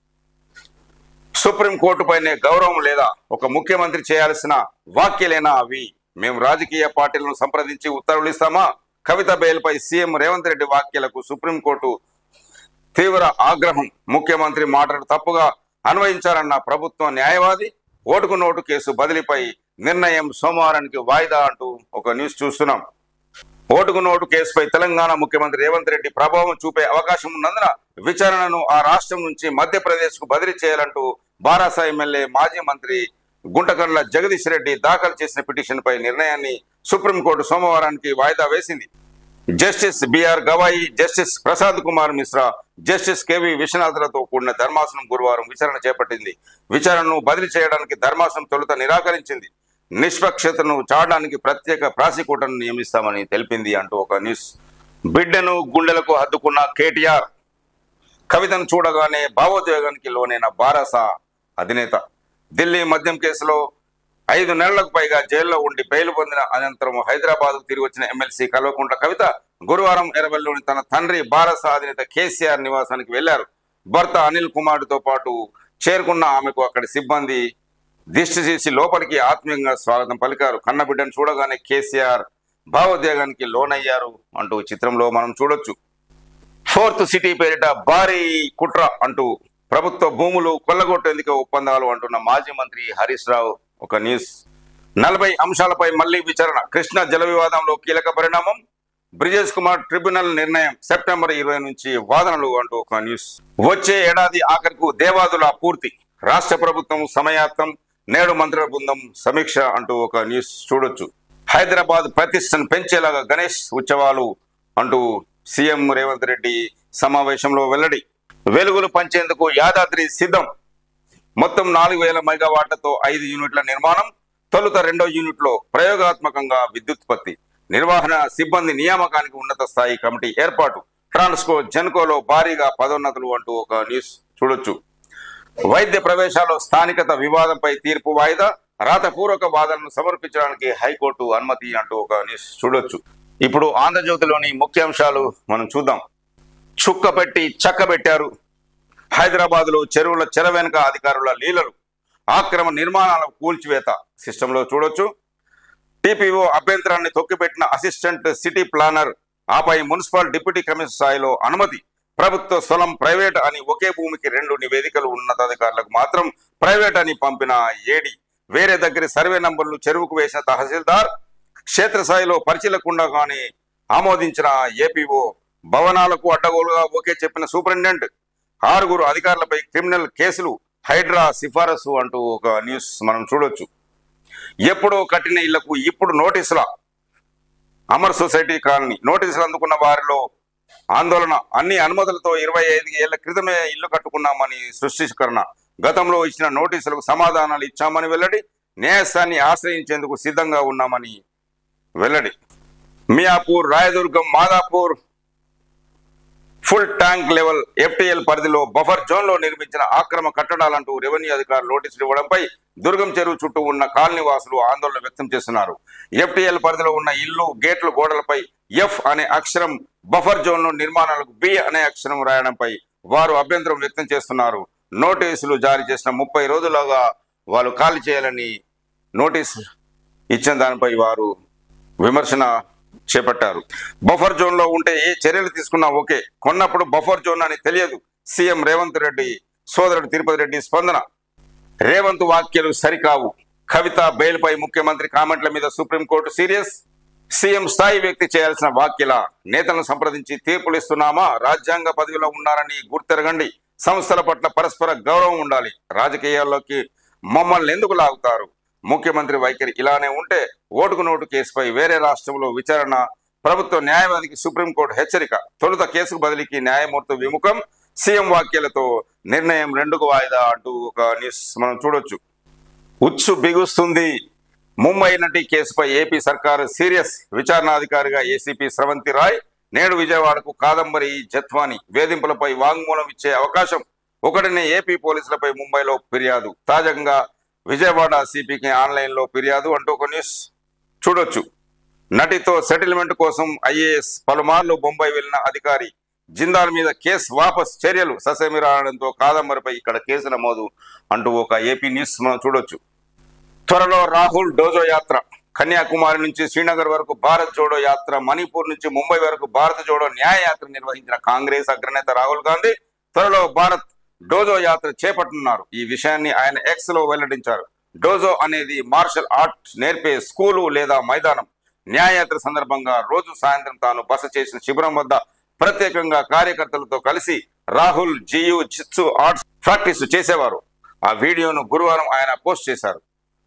సుప్రీంకోర్టుపైనే గౌరవం లేదా? ఒక ముఖ్యమంత్రి చేయాల్సిన వ్యాఖ్యలేనా అవి? మేము రాజకీయ పార్టీలను సంప్రదించి ఉత్తర్వులు ఇస్తామా? కవిత బెయిల్పై సీఎం రేవంత్ రెడ్డి వ్యాఖ్యలకు సుప్రీంకోర్టు తీవ్ర ఆగ్రహం. ముఖ్యమంత్రి మాటలు తప్పుగా అన్వయించారన్న ప్రభుత్వ న్యాయవాది. ఓటుకు నోటు కేసు బదిలీపై నిర్ణయం సోమవారానికి వాయిదా అంటూ ఒక న్యూస్ చూస్తున్నాం. ఓటుకు నోటు కేసుపై తెలంగాణ ముఖ్యమంత్రి రేవంత్ రెడ్డి ప్రభావం చూపే అవకాశం ఉన్నందున విచారణను ఆ రాష్ట్రం నుంచి మధ్యప్రదేశ్ కు బదిలీ చేయాలంటూ బారాస ఎమ్మెల్యే మాజీ మంత్రి గుంటకండ్ల జగదీష్ రెడ్డి దాఖలు చేసిన పిటిషన్ పై నిర్ణయాన్ని సుప్రీంకోర్టు సోమవారానికి వాయిదా వేసింది. Justice BR Gavai, justice Prasad Kumar Mishra, justice KV విశ్వనాథ్లతో కూడిన ధర్మాసనం గురువారం విచారణ చేపట్టింది. విచారణను బదిలీ చేయడానికి ధర్మాసనం తొలుత నిరాకరించింది. నిష్పక్షతను చాడడానికి ప్రత్యేక ప్రాసిక్యూటర్ను నియమిస్తామని తెలిపింది అంటూ ఒక న్యూస్. బిడ్డను గుండెలకు హత్తుకున్న కేటీఆర్. కవితను చూడగానే భావోద్వేగానికి లోనైన బారాస అధినేత. ఢిల్లీ మద్యం కేసులో 5 నెలలకు పైగా జైల్లో ఉండి బెయిల్ పొందిన అనంతరం హైదరాబాద్ తిరిగి వచ్చిన ఎమ్మెల్సీ కల్వకుంట్ల కవిత గురువారం ఎర్రవెల్లిలోని తన తండ్రి బారాస అధినేత కేసీఆర్ నివాసానికి వెళ్లారు. భర్త అనిల్ కుమార్తో పాటు చేరుకున్న ఆమెకు అక్కడి సిబ్బంది దిష్టి చేసి లోపలికి ఆత్మీయంగా స్వాగతం పలికారు. కన్నబిడ్డను చూడగానే కేసీఆర్ భావోద్వేగానికి లోనయ్యారు అంటూ చిత్రంలో మనం చూడొచ్చు. 4th సిటీ పేరిట భారీ కుట్ర అంటూ ప్రభుత్వ భూములు కొల్లగొట్టేందుకు ఒప్పందాలు అంటున్న మాజీ మంత్రి హరీష్ రావు ఒక న్యూస్. 40 అంశాలపై మళ్లీ విచారణ. కృష్ణా జల వివాదంలో కీలక పరిణామం. బ్రిజేష్ కుమార్ ట్రిబ్యునల్ నిర్ణయం సెప్టెంబర్ 20 నుంచి వాదనలు అంటూ ఒక న్యూస్. వచ్చే ఏడాది ఆఖరికు దేవాదుల పూర్తి. రాష్ట్ర ప్రభుత్వం సమయాత్తం. నేడు మంత్రుల బృందం సమీక్ష అంటూ ఒక న్యూస్ చూడొచ్చు. హైదరాబాద్ ప్రతిష్టను పెంచేలాగా గణేష్ ఉత్సవాలు అంటూ సీఎం రేవంత్ రెడ్డి సమావేశంలో వెల్లడి. వెలుగులు పంచేందుకు యాదాద్రి సిద్ధం. మొత్తం 4000 మెగావాట్లతో 5 యూనిట్ల నిర్మాణం. తొలుత 2వ యూనిట్లో ప్రయోగాత్మకంగా విద్యుత్పత్తి. నిర్వహణ సిబ్బంది నియామకానికి ఉన్నత స్థాయి కమిటీ ఏర్పాటు. ట్రాన్స్కో జెన్కోలో భారీగా పదోన్నతులు అంటూ ఒక న్యూస్ చూడొచ్చు. వైద్య ప్రవేశాల్లో స్థానికత వివాదంపై తీర్పు వాయిదా. రాతపూర్వక వాదనను సమర్పించడానికి హైకోర్టు అనుమతి అంటూ ఒక న్యూస్ చూడొచ్చు. ఇప్పుడు ఆంధ్రజ్యోతిలోని ముఖ్యాంశాలు మనం చూద్దాం. చుక్క పెట్టి చక్కబెట్టారు. హైదరాబాద్ లో చెరువుల చెర వెనుక అధికారుల లీలలు. ఆక్రమ నిర్మాణాల కూల్చివేత సిస్టంలో చూడొచ్చు. టీపీఓ అభ్యంతరాన్ని తొక్కిపెట్టిన అసిస్టెంట్ సిటీ ప్లానర్. ఆపై మున్సిపల్ డిప్యూటీ కమిషనర్ స్థాయిలో అనుమతి. ప్రభుత్వ స్థలం ప్రైవేట్ అని ఒకే భూమికి 2 నివేదికలు. ఉన్నతాధికారులకు మాత్రం ప్రైవేట్ అని పంపిన ఏడి. వేరే దగ్గర సర్వే నంబర్లు చెరువుకు వేసిన తహసీల్దార్. క్షేత్రస్థాయిలో పరిశీలకుండగానే ఆమోదించిన ఏపీఓ. భవనాలకు అడ్డగోలుగా ఓకే చెప్పిన సూపరింటెండెంట్. 6 అధికారులపై క్రిమినల్ కేసులు. హైడ్రా సిఫారసు అంటూ ఒక న్యూస్ మనం చూడొచ్చు. ఎప్పుడో కట్టిన ఇళ్లకు ఇప్పుడు నోటీసుల. అమర్ సొసైటీ కాలనీ నోటీసులు అందుకున్న వారిలో ఆందోళన. అన్ని అనుమతులతో 25 ఏళ్ల క్రితమే ఇల్లు కట్టుకున్నామని సృష్టికరణ. గతంలో ఇచ్చిన నోటీసులకు సమాధానాలు ఇచ్చామని వెల్లడి. న్యాయస్థానాన్ని ఆశ్రయించేందుకు సిద్ధంగా ఉన్నామని వెల్లడి. Miyapur, Rayadurgam, Madhapur full tank level FTL పరిధిలో బఫర్ జోన్ లో నిర్మించిన ఆక్రమ కట్టడాలంటూ రెవెన్యూ అధికారులు నోటీసులు ఇవ్వడంపై దుర్గం చెరువు చుట్టూ ఉన్న కాలనీ వాసులు ఆందోళన వ్యక్తం చేస్తున్నారు. FTL పరిధిలో ఉన్న ఇల్లు గేట్లు గోడలపై F అనే అక్షరం, బఫర్ జోన్ లో నిర్మాణాలకు B అనే అక్షరం రాయడంపై వారు అభ్యంతరం వ్యక్తం చేస్తున్నారు. నోటీసులు జారీ చేసిన 30 రోజులుగా వాళ్ళు ఖాళీ చేయాలని నోటీసు ఇచ్చిన దానిపై వారు విమర్శన చేపట్టారు. బఫర్ జోన్ లో ఉంటే ఏ చర్యలు తీసుకున్నా ఓకే, కొన్నప్పుడు బఫర్ జోన్ అని తెలియదు. సీఎం రేవంత్ రెడ్డి సోదరుడు తిరుపతి రెడ్డి స్పందన. రేవంత్ వ్యాఖ్యలు సరికావు. కవిత బెయిల్ పై ముఖ్యమంత్రి కామెంట్ల మీద సుప్రీంకోర్టు సీరియస్. సీఎం స్థాయి వ్యక్తి చేయాల్సిన వ్యాఖ్యల. నేతలను సంప్రదించి తీర్పులు ఇస్తున్నామా? రాజ్యాంగ పదవిలో ఉన్నారని గుర్తెరగండి. సంస్థల పట్ల పరస్పర గౌరవం ఉండాలి. రాజకీయాల్లోకి మమ్మల్ని ఎందుకు లాగుతారు? ముఖ్యమంత్రి వైఖరి ఇలానే ఉంటే ఓటుకు నోటు కేసుపై వేరే రాష్ట్రంలో విచారణ. ప్రభుత్వ న్యాయవాదికి సుప్రీంకోర్టు హెచ్చరిక. తొలుత కేసుకు బదిలీకి న్యాయమూర్తి విముఖం. సీఎం వ్యాఖ్యలతో నిర్ణయం 2కు వాయిదా అంటూ ఒక న్యూస్ మనం చూడొచ్చు. ఉచ్చు బిగుస్తుంది. ముంబై నటి కేసుపై ఏపీ సర్కారు సీరియస్. విచారణాధికారిగా ఏసీపీ స్రవంతి రాయ్. నేడు విజయవాడకు కాదంబరి జత్వాని. వేధింపులపై వాంగ్మూలం ఇచ్చే అవకాశం. 1నే ఏపీ పోలీసులపై ముంబైలో ఫిర్యాదు. తాజాగా విజయవాడ సిపికి ఆన్లైన్లో ఫిర్యాదు అంటూ ఒక న్యూస్ చూడొచ్చు. నటితో సెటిల్మెంట్ కోసం IAS పలుమార్లు బొంబాయి వెళ్లిన అధికారి. జిందాల్ మీద కేసు వాపస్. చర్యలు ససేమిరాడంతో కాదంబరిపై ఇక్కడ కేసు నమోదు అంటూ ఒక ఏపీ న్యూస్ మనం చూడొచ్చు. త్వరలో రాహుల్ డోజో యాత్ర. కన్యాకుమారి నుంచి శ్రీనగర్ వరకు భారత్ జోడో యాత్ర. మణిపూర్ నుంచి ముంబై వరకు భారత్ జోడో న్యాయ యాత్ర నిర్వహించిన కాంగ్రెస్ అగ్రనేత రాహుల్ గాంధీ త్వరలో భారత్ డోజో యాత్ర చేపట్టనున్నారు. ఈ విషయాన్ని ఆయన X లో వెల్లడించారు. డోజో అనేది మార్షల్ ఆర్ట్ నేర్పే స్కూలు లేదా మైదానం. న్యాయయాత్ర సందర్భంగా రోజు సాయంత్రం తాను బస చేసిన శిబిరం వద్ద ప్రత్యేకంగా కార్యకర్తలతో కలిసి Rahul jiu jitsu arts practice చేసేవారు. ఆ వీడియోను గురువారం ఆయన పోస్ట్ చేశారు.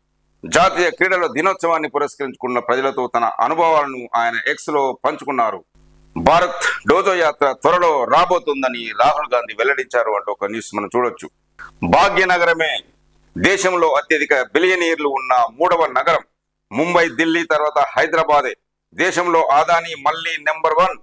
జాతీయ క్రీడల దినోత్సవాన్ని పురస్కరించుకున్న ప్రజలతో తన అనుభవాలను ఆయన X లో పంచుకున్నారు. భారత్ డోజో యాత్ర త్వరలో రాబోతుందని రాహుల్ గాంధీ వెల్లడించారు అంటూ ఒక న్యూస్ మనం చూడొచ్చు. భాగ్యనగరమే దేశంలో అత్యధిక బిలియనీర్లు ఉన్న 3వ నగరం. ముంబై, ఢిల్లీ తర్వాత హైదరాబాదే. దేశంలో ఆదాని మళ్లీ నెంబర్ 1.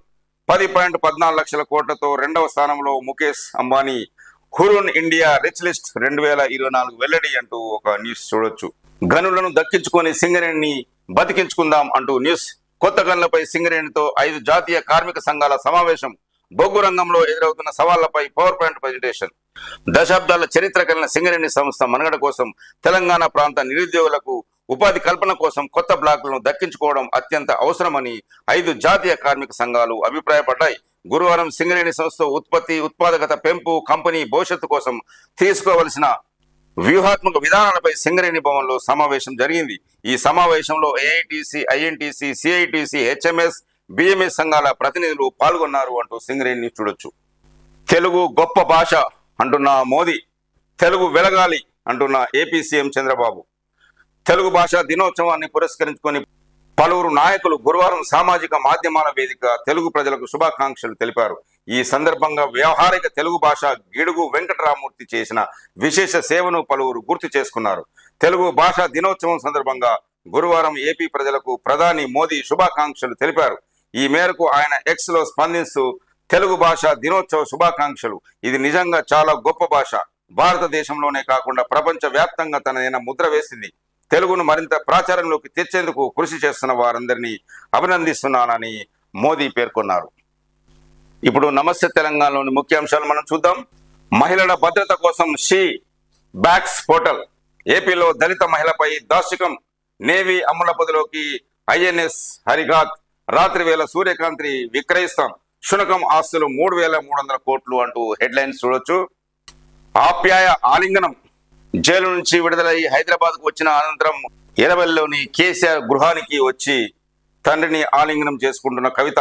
10.14 లక్షల కోట్లతో రెండవ స్థానంలో Mukesh Ambani Hurun India rich list 2024 వెల్లడి అంటూ ఒక న్యూస్ చూడొచ్చు. గనులను దక్కించుకొని సింగరేణిని బతికించుకుందాం అంటూ న్యూస్. కొత్త గనులపై సింగరేణితో 5 జాతీయ కార్మిక సంఘాల సమావేశం. బొగ్గు రంగంలో ఎదురవుతున్న సవాళ్లపై పవర్ పాయింట్ ప్రజెంటేషన్. దశాబ్దాల చరిత్ర కలిగిన సింగరేణి సంస్థ మనుగడ కోసం తెలంగాణ ప్రాంత నిరుద్యోగులకు ఉపాధి కల్పన కోసం కొత్త బ్లాకులను దక్కించుకోవడం అత్యంత అవసరమని 5 జాతీయ కార్మిక సంఘాలు అభిప్రాయపడ్డాయి. గురువారం సింగరేణి సంస్థ ఉత్పత్తి, ఉత్పాదకత పెంపు, కంపెనీ భవిష్యత్తు కోసం తీసుకోవలసిన వ్యూహాత్మక విధానాలపై సింగరేణి భవన్లో సమావేశం జరిగింది. ఈ సమావేశంలో AITC, INTC, CITC, HMS, BMS సంఘాల ప్రతినిధులు పాల్గొన్నారు అంటూ సింగరేణి చూడొచ్చు. తెలుగు గొప్ప భాష అంటున్న మోదీ, తెలుగు వెలగాలి అంటున్న ఏపీ సీఎం చంద్రబాబు. తెలుగు భాషా దినోత్సవాన్ని పురస్కరించుకొని పలువురు నాయకులు గురువారం సామాజిక మాధ్యమాల వేదిక తెలుగు ప్రజలకు శుభాకాంక్షలు తెలిపారు. ఈ సందర్భంగా వ్యవహారిక తెలుగు భాష గిడుగు వెంకటరామూర్తి చేసిన విశేష సేవను పలువురు గుర్తు చేసుకున్నారు. తెలుగు భాషా దినోత్సవం సందర్భంగా గురువారం ఏపీ ప్రజలకు ప్రధాని మోదీ శుభాకాంక్షలు తెలిపారు. ఈ మేరకు ఆయన ఎక్స్ లో స్పందిస్తూ తెలుగు భాష దినోత్సవ శుభాకాంక్షలు. ఇది నిజంగా చాలా గొప్ప భాష. భారతదేశంలోనే కాకుండా ప్రపంచ వ్యాప్తంగా తనదైన ముద్ర వేసింది. తెలుగును మరింత ప్రాచారంలోకి తెచ్చేందుకు కృషి చేస్తున్న వారందరినీ అభినందిస్తున్నానని మోదీ పేర్కొన్నారు. ఇప్పుడు నమస్తే తెలంగాణలోని ముఖ్యాంశాలు మనం చూద్దాం. మహిళల భద్రత కోసం షీ బ్యాక్స్ పోర్టల్. ఏపీలో దళిత మహిళపై దాష్టికం. నేవీ అమ్ముల పదిలోకి ఐఎన్ఎస్ హరిఘాత్. రాత్రి వేళ సూర్యకాంతి విక్రయిస్తాం. శునకం ఆస్తులు 3,300 కోట్లు అంటూ హెడ్లైన్స్ చూడొచ్చు. ఆప్యాయ ఆలింగనం. జైలు నుంచి విడుదలై హైదరాబాద్ కు వచ్చిన అనంతరం ఎరవల్లిలోని కేసీఆర్ గృహానికి వచ్చి తండ్రిని ఆలింగనం చేసుకుంటున్న కవిత.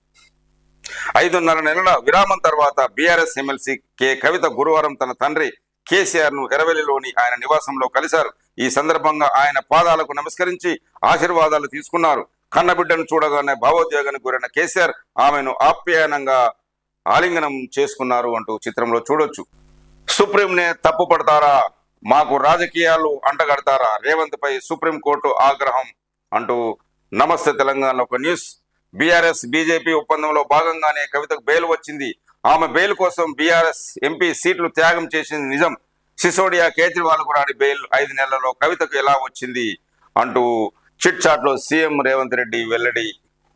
5.5 నెలల విరామం తర్వాత బీఆర్ఎస్ ఎమ్మెల్సీ కె కవిత గురువారం తన తండ్రి కేసీఆర్ ను ఎరవల్లిలోని ఆయన నివాసంలో కలిశారు. ఈ సందర్భంగా ఆయన పాదాలకు నమస్కరించి ఆశీర్వాదాలు తీసుకున్నారు. కన్నబిడ్డను చూడగానే భావోద్వేగానికి గురైన కేసీఆర్ ఆమెను ఆప్యాయంగా ఆలింగనం చేసుకున్నారు అంటూ చిత్రంలో చూడొచ్చు. సుప్రీంనే తప్పు పడతారా, మాకు రాజకీయాలు అంటగడతారా, రేవంత్ పై సుప్రీంకోర్టు ఆగ్రహం అంటూ నమస్తే తెలంగాణలో ఒక న్యూస్. బీఆర్ఎస్ బీజేపీ ఒప్పందంలో భాగంగానే కవితకు బెయిల్ వచ్చింది. ఆమె బెయిల్ కోసం బీఆర్ఎస్ ఎంపీ సీట్లు త్యాగం చేసింది నిజం. సిసోడియా, కేజ్రీవాల్ కూడా బెయిల్ 5 నెలల్లో కవితకు ఎలా వచ్చింది అంటూ చిట్ చాట్ లో సీఎం రేవంత్ రెడ్డి వెల్లడి.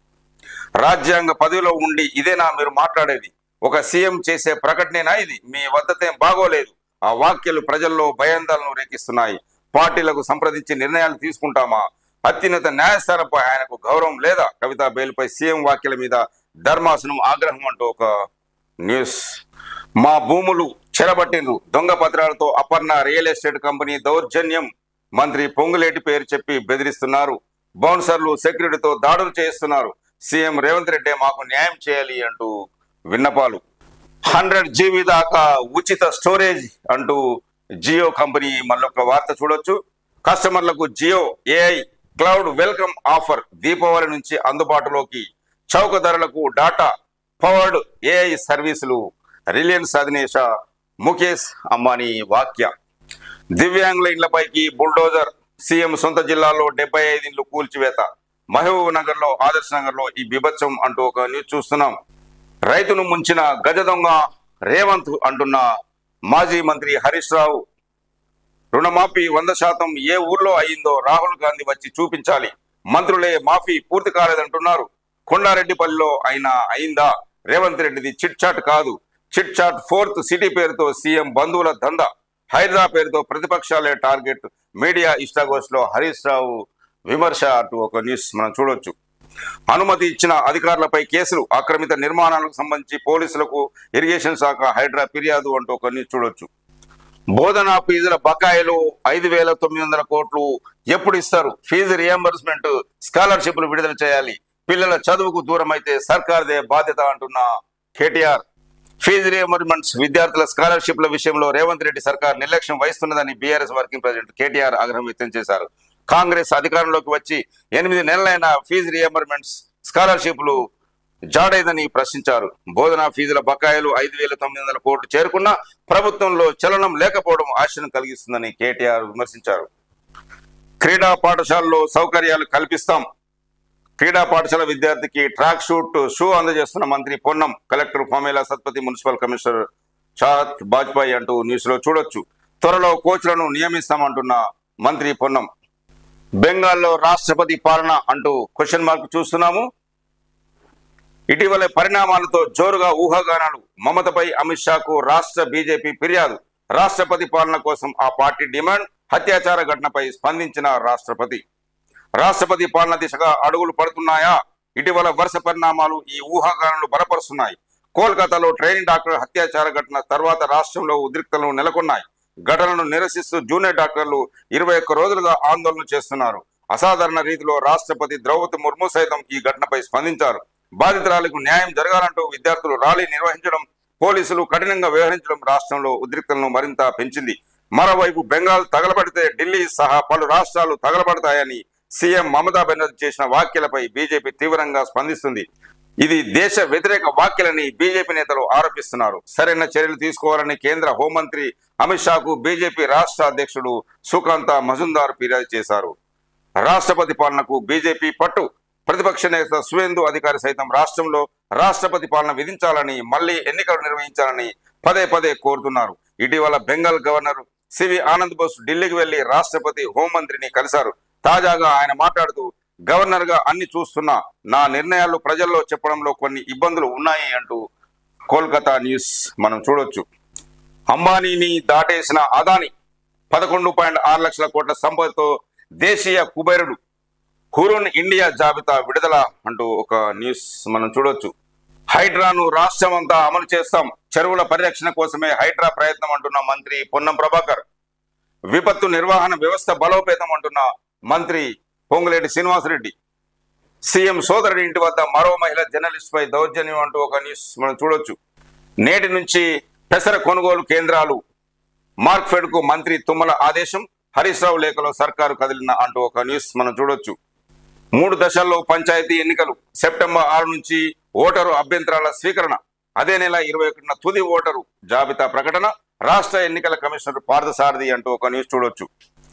రాజ్యాంగ పదవిలో ఉండి ఇదేనా మీరు మాట్లాడేది? ఒక సీఎం చేసే ప్రకటనేనా ఇది? మీ వద్దతేం బాగోలేదు. ఆ వాక్యాలు ప్రజల్లో భయాందోళనను రేకిస్తున్నాయి. పార్టీలకు సంప్రదించి నిర్ణయాలు తీసుకుంటామా? అత్యున్నత న్యాయస్థానంపై ఆయనకు గౌరవం లేదా? కవిత బెయిల్పై సీఎం వ్యాఖ్యల మీద ధర్మాసనం ఆగ్రహం అంటూ ఒక న్యూస్. మా భూములు చెరబట్టిండ్రు. దొంగ పత్రాలతో అపర్ణ రియల్ ఎస్టేట్ కంపెనీ దౌర్జన్యం. మంత్రి పొంగులేటి పేరు చెప్పి బెదిరిస్తున్నారు. బౌన్సర్లు సెక్యూరిటీతో దాడులు చేస్తున్నారు. సీఎం రేవంత్ రెడ్డి మాకు న్యాయం చేయాలి అంటూ విన్నపాలు. 100 GB దాకా ఉచిత స్టోరేజ్ అంటూ జియో కంపెనీ మళ్ళొక వార్త చూడొచ్చు. కస్టమర్లకు Jio AI cloud welcome offer Deepavali నుంచి అందుబాటులోకి. చౌక ధరలకు డాటా పవర్డ్ ఏఐ సర్వీసులు. రిలయన్స్ అధినేత ముఖేష్ అంబానీ వాక్య. దివ్యాంగుల ఇళ్లపైకి బుల్డోజర్. సీఎం సొంత జిల్లాలో 75 ఇండ్లు కూల్చివేత. మహబూబ్ నగర్ లో, ఆదర్శ్ నగర్ లో ఈ బీభత్సం అంటూ ఒక న్యూస్ చూస్తున్నాం. రైతును ముంచిన గజ దొంగ రేవంత్ అంటున్న మాజీ మంత్రి హరీష్ రావు. రుణమాఫీ 100% ఏ ఊర్లో అయిందో రాహుల్ గాంధీ వచ్చి చూపించాలి. మంత్రులే మాఫీ పూర్తి కాలేదంటున్నారు. కొండారెడ్డిపల్లిలో అయిందా? రేవంత్ రెడ్డిది చిట్ చాట్ కాదు. చిట్ చాట్ 4th సిటీ పేరుతో సీఎం బంధువుల దందా. హైదరా పేరుతో ప్రతిపక్షాలే టార్గెట్. మీడియా ఇష్టాగోష్లో హరీష్ రావు విమర్శ అంటూ ఒక న్యూస్ మనం చూడొచ్చు. అనుమతి ఇచ్చిన అధికారులపై కేసులు. ఆక్రమిత నిర్మాణాలకు సంబంధించి పోలీసులకు ఇరిగేషన్ శాఖ హైడ్రా ఫిర్యాదు అంటూ ఒక న్యూస్ చూడొచ్చు. బోధనా ఫీజుల బకాయిలు 5,900 కోట్లు ఎప్పుడు ఇస్తారు? ఫీజు రియంబర్స్మెంట్, స్కాలర్షిప్లు విడుదల చేయాలి. పిల్లల చదువుకు దూరం అయితే సర్కార్దే బాధ్యత అంటున్న కేటీఆర్. ఫీజు రియంబర్స్మెంట్స్, విద్యార్థుల స్కాలర్షిప్ల విషయంలో రేవంత్ రెడ్డి సర్కార్ నిర్లక్ష్యం వహిస్తున్నదని బీఆర్ఎస్ వర్కింగ్ ప్రెసిడెంట్ కేటీఆర్ ఆగ్రహం వ్యక్తం చేశారు. కాంగ్రెస్ అధికారంలోకి వచ్చి 8 నెలలైన ఫీజు రియంబర్స్మెంట్స్, స్కాలర్షిప్లు జాడేదని ప్రశ్నించారు. బోధనా ఫీజుల బకాయిలు 5,900 కోట్లు చేరుకున్నా ప్రభుత్వంలో చలనం లేకపోవడం ఆశను కలిగిస్తుందని కేటీఆర్ విమర్శించారు. క్రీడా పాఠశాలలో సౌకర్యాలు కల్పిస్తాం. క్రీడా పాఠశాల విద్యార్థికి ట్రాక్ షూ అందజేస్తున్న మంత్రి పొన్నం. కలెక్టర్ కోమేలా సత్పతి, మున్సిపల్ కమిషనర్ చాహత్ బాజ్పాయ్ అంటూ న్యూస్ లో చూడొచ్చు. త్వరలో కోచ్లను నియమిస్తామంటున్న మంత్రి పొన్నం. బెంగాల్లో రాష్ట్రపతి పాలన అంటూ క్వశ్చన్ మార్క్ చూస్తున్నాము. ఇటీవల పరిణామాలతో జోరుగా ఊహాగానాలు. మమతపై అమిత్ షాకు రాష్ట్ర బీజేపీ ఫిర్యాదు. రాష్ట్రపతి పాలన కోసం ఆ పార్టీ డిమాండ్. అత్యాచార ఘటనపై స్పందించిన రాష్ట్రపతి పాలన దిశగా అడుగులు పడుతున్నాయా? ఇటీవల వరుస పరిణామాలు ఈ ఊహాగానాలు బలపరుస్తున్నాయి. కోల్కతాలో ట్రైనింగ్ డాక్టర్ అత్యాచార ఘటన తర్వాత రాష్ట్రంలో ఉద్రిక్తలు నెలకొన్నాయి. ఘటనను నిరసిస్తూ జూనియర్ డాక్టర్లు 21 రోజులుగా ఆందోళన చేస్తున్నారు. అసాధారణ రీతిలో రాష్ట్రపతి ద్రౌపది ముర్ము సైతం ఈ ఘటనపై స్పందించారు. బాధితురాలకు న్యాయం జరగాలంటూ విద్యార్థులు ర్యాలీ నిర్వహించడం, పోలీసులు కఠినంగా వ్యవహరించడం రాష్ట్రంలో ఉద్రిక్తలను మరింత పెంచింది. మరోవైపు బెంగాల్ తగలబడితే ఢిల్లీ సహా పలు రాష్ట్రాలు తగలబడతాయని సీఎం మమతా బెనర్జీ చేసిన వ్యాఖ్యలపై బీజేపీ తీవ్రంగా స్పందిస్తుంది. ఇది దేశ వ్యతిరేక వ్యాఖ్యలని బీజేపీ నేతలు ఆరోపిస్తున్నారు. సరైన చర్యలు తీసుకోవాలని కేంద్ర హోంమంత్రి అమిత్ షాకు బీజేపీ రాష్ట్ర అధ్యక్షుడు సుకాంత మజుందార్ ఫిర్యాదు చేశారు. రాష్ట్రపతి పాలనకు బీజేపీ పట్టు. ప్రతిపక్ష నేత సువేందు అధికారి సైతం రాష్ట్రంలో రాష్ట్రపతి పాలన విధించాలని, మళ్లీ ఎన్నికలు నిర్వహించాలని పదే కోరుతున్నారు. ఇటీవల బెంగాల్ గవర్నర్ సివి ఆనంద్ బోస్ ఢిల్లీకి వెళ్లి రాష్ట్రపతి హోంమంత్రిని కలిశారు. తాజాగా ఆయన మాట్లాడుతూ, గవర్నర్ గా అన్ని చూస్తున్నా నా నిర్ణయాలు ప్రజల్లో చెప్పడంలో కొన్ని ఇబ్బందులు ఉన్నాయి అంటూ కోల్కతా న్యూస్ మనం చూడొచ్చు. అంబానీని దాటేసిన అదాని 11.6 లక్షల కోట్ల సంపదతో దేశీయ కుబేరుడు. హురున్ ఇండియా జాబితా విడుదల అంటూ ఒక న్యూస్ మనం చూడొచ్చు. హైడ్రాను రాష్ట్రమంతా అమలు చేస్తాం. చెరువుల పరిరక్షణ కోసమే హైడ్రా ప్రయత్నం అంటున్న మంత్రి పొన్నం ప్రభాకర్. విపత్తు నిర్వహణ వ్యవస్థ బలోపేతం అంటున్న మంత్రి పొంగులేటి శ్రీనివాసరెడ్డి. సీఎం సోదరుడి ఇంటి వద్ద మరో మహిళ జర్నలిస్ట్ పై దౌర్జన్యం అంటూ ఒక న్యూస్ మనం చూడొచ్చు. నేటి నుంచి పెసర కొనుగోలు కేంద్రాలు. మార్క్ఫెడ్ కు మంత్రి తుమ్మల ఆదేశం. హరీష్ రావు లేఖలో సర్కారు కదిలిన అంటూ ఒక న్యూస్ మనం చూడొచ్చు. 3 దశల్లో పంచాయతీ ఎన్నికలు. సెప్టెంబర్ 6 నుంచి ఓటరు అభ్యంతరాల స్వీకరణ. అదే నెల 21న తుది ఓటరు జాబితా ప్రకటన. రాష్ట్ర ఎన్నికల కమిషనర్ పార్థసారథి అంటూ ఒక న్యూస్ చూడొచ్చు.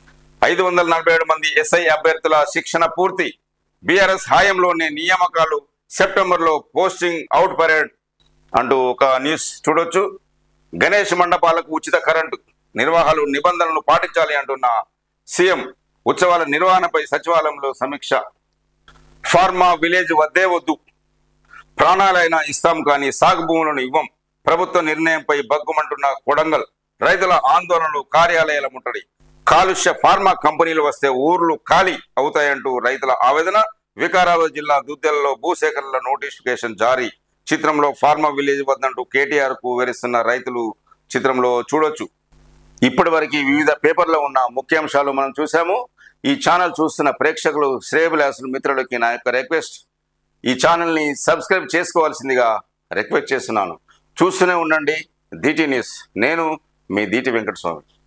547 మంది ఎస్ఐ అభ్యర్థుల శిక్షణ పూర్తి. బీఆర్ఎస్ హాయంలోనే నియామకాలు. సెప్టెంబర్లో పోస్టింగ్ అవుట్ పరేడ్ అంటూ ఒక న్యూస్ చూడొచ్చు. గణేష్ మండపాలకు ఉచిత కరెంటు. నిర్వాహాలు నిబంధనలు పాటించాలి అంటున్న సీఎం. ఉత్సవాల నిర్వహణపై సచివాలయంలో సమీక్ష. ఫార్మా విలేజ్ వద్దే వద్దు. ప్రాణాలైనా ఇస్తాం కానీ సాగు భూములను ఇవ్వం. ప్రభుత్వ నిర్ణయంపై బగ్గుమంటున్న కొడంగల్. రైతుల ఆందోళనలు, కార్యాలయాల ముట్టడి. కాలుష్య ఫార్మా కంపెనీలు వస్తే ఊర్లు ఖాళీ అవుతాయంటూ రైతుల ఆవేదన. వికారాబాద్ జిల్లా దుద్దెలలో భూసేకరణల నోటిఫికేషన్ జారీ. చిత్రంలో ఫార్మా విలేజ్ వద్దంటూ కేటీఆర్ కు వివరిస్తున్న రైతులు చిత్రంలో చూడొచ్చు. ఇప్పటి వరకు వివిధ పేపర్లో ఉన్న ముఖ్యాంశాలు మనం చూసాము. ఈ ఛానల్ చూస్తున్న ప్రేక్షకులు, శ్రేయభిలాషులు, మిత్రులకి నా యొక్క రిక్వెస్ట్, ఈ ఛానల్ని సబ్స్క్రైబ్ చేసుకోవాల్సిందిగా రిక్వెస్ట్ చేస్తున్నాను. చూస్తూనే ఉండండి దిటి న్యూస్. నేను మీ దిటి వెంకటస్వామి.